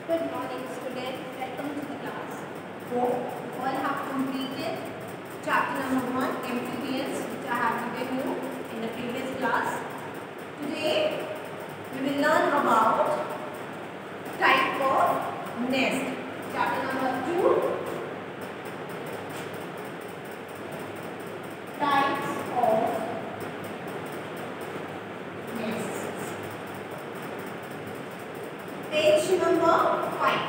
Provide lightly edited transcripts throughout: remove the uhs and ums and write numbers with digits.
Good morning, students. Welcome to the class. Hope you all have completed chapter number 1, amphibians, which I have given you in the previous class. Today, we will learn about type of nest. Chapter number 2, types of nests. Page number 5.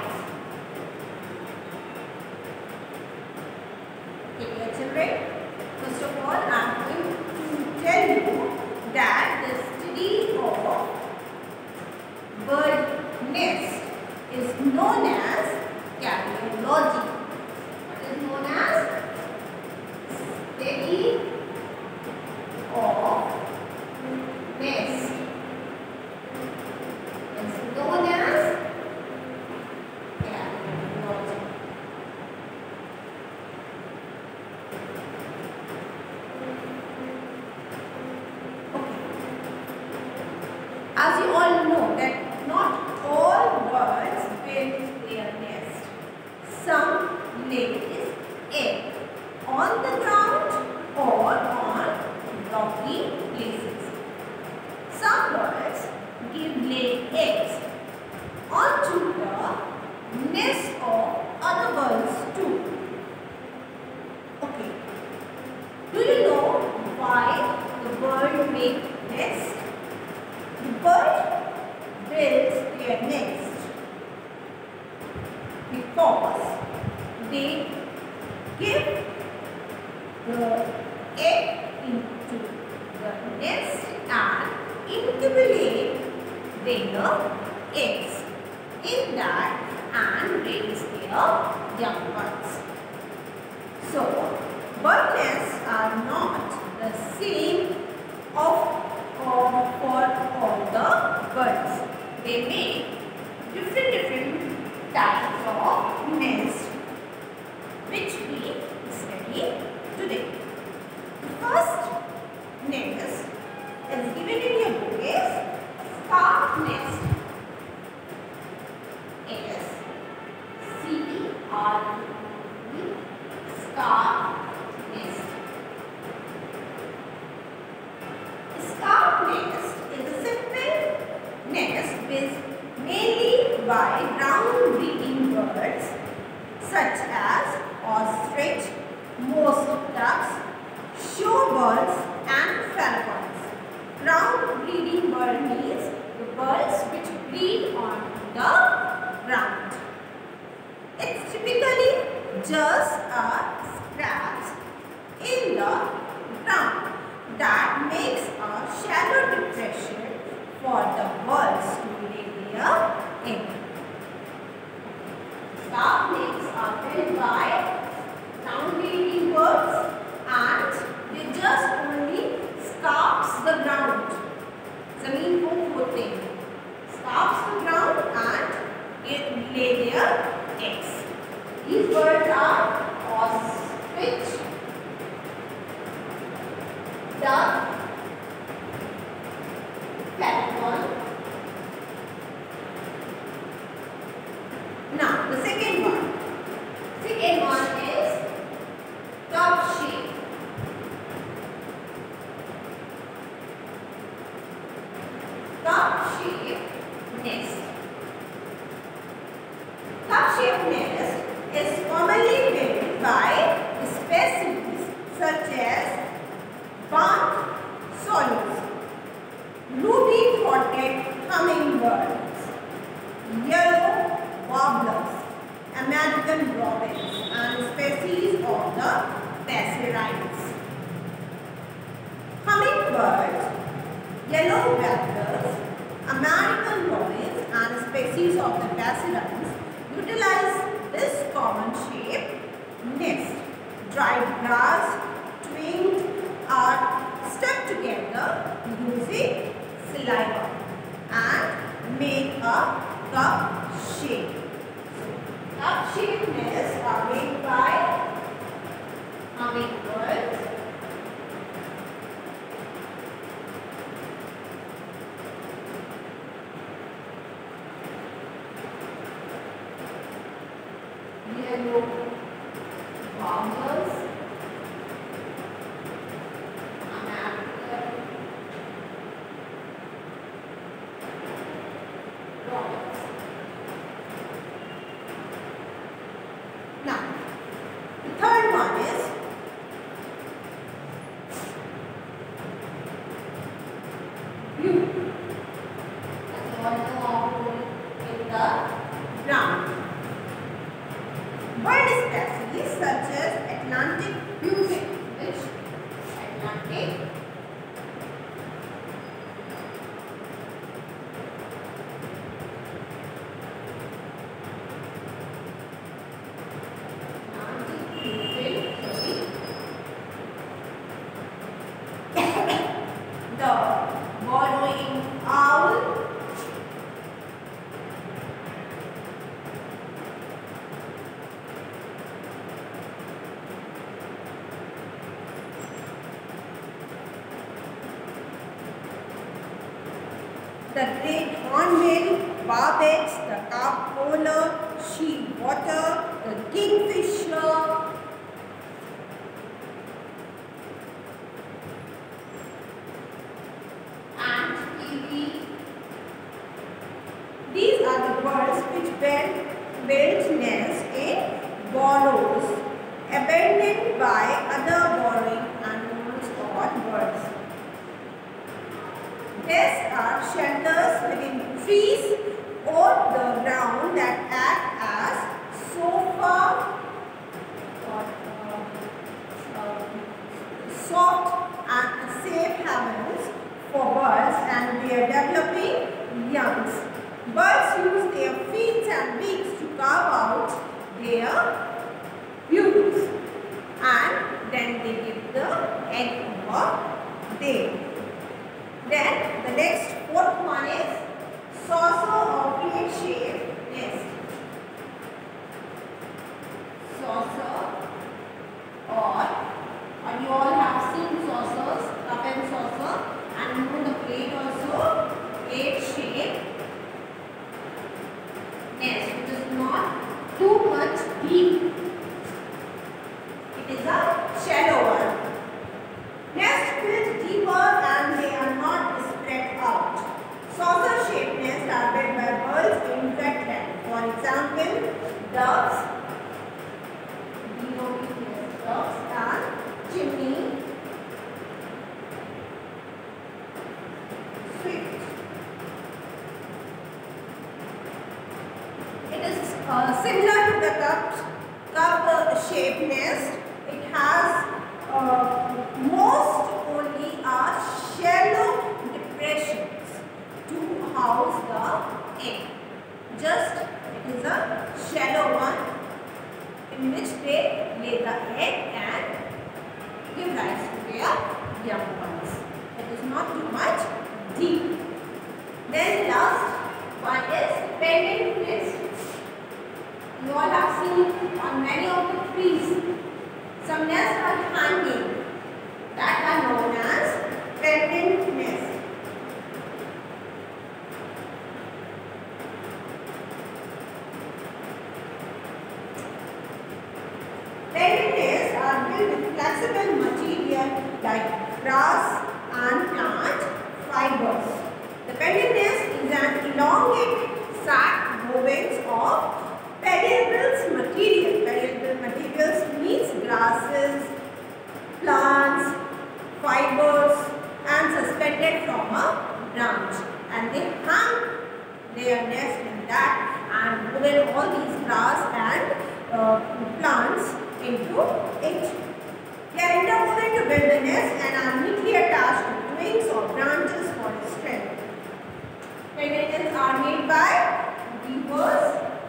Okay, dear children, first of all, I am going to tell you that the study of bird nest is known as caryology. What is known as? Study of nest is known as caryology. As you all know that not all birds build their nest. Some lays egg on the ground or on rocky places. Some birds lay eggs onto the nest of other birds too. Okay. Do you know why the bird makes nest? The bird builds their nest because they give the egg into the nest and incubate their eggs in that and raise their young ones. So, bird nests are not the same for all the birds. They make different types of nests which we study today. The first nest is given in your book is scarf nest. S-C-R-E, scarf nest. Scarf nest is a simple nest built mainly by ground breeding birds such as ostrich, most ducks, shorebirds and falcons. Ground breeding bird means the birds which breed on the ground. It's typically just a scratch in the ground that makes a shallow depression for the birds to lay their egg. Scarf nests are built by ground breeding birds and they just only scarps the ground. Zameen ko khote hain. Scarps the ground and lay their eggs. These birds are ostrich, duck, falcon. Now the second one. Second one is cup shape. Cup shape nest. Cup shape nest is commonly built by species such as bark swallows, ruby-throated hummingbirds, yellow warblers, American robins, and species of the passerines. Hummingbirds, yellow warblers, American robins, and species of the passerines utilize this common shape nest. Dried grass, twigs are stuck together using saliva and make a cup shape. Cup shaped nests are made by hummingbirds, yellow flowers, an apple, rocks. Now, the third one is blue. That's all in the ground. Bird species such as Atlantic blue-fin, which Atlantic the burrowing owl, the great hornbill, barbets, the carp polar, sheepwater, the kingfisher, and kiwi. These are the birds which build nests in burrows abandoned by other burrowing animals or birds. Nests are shelters within trees or the ground that act as sofa or soft and safe havens for birds and their developing youngs. Birds use their feet and beaks to carve out their burrows and then they give the egg over there. Then the next fourth one is saucer or plate-shaped nest. Saucer or you all have seen saucers, cup and saucer, and even the plate also, plate-shaped nest, which is not too much deep. It is a shallow one. Nests built deeper and they are not spread out. Saucer-shaped nests are built by birds in wetland. For example, ducks, ducks and chimney swift. It is similar to the cup-shaped nest. It has most only are shallow depressions to house the egg. Just it is a shallow one in which they lay the egg and give rise to their young ones. It is not too much deep. Then last one is pendant nest. You all have seen on many of the trees. Some nests are hanging that are known as pendant nests. Pendant nests are built with flexible material like grass and plant fibers. The pendant nest is an elongated sac woven of permeable material. Permeable materials means grasses, plants, fibers and suspended from a branch, and they hang their nest in that and woven all these grass and plants into it. They are interwoven to build the nest and are neatly attached to twigs or branches for strength. Pendant nests are made by weavers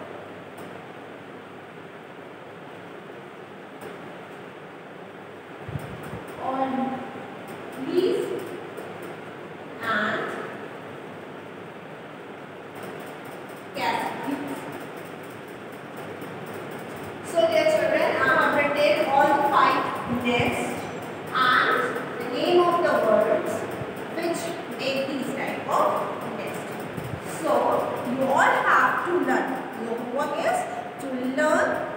on leaves and caskets. So dear children, I have written all the 5 nests and the name of the words which make these type of nests. So you all have to learn. Your homework is to learn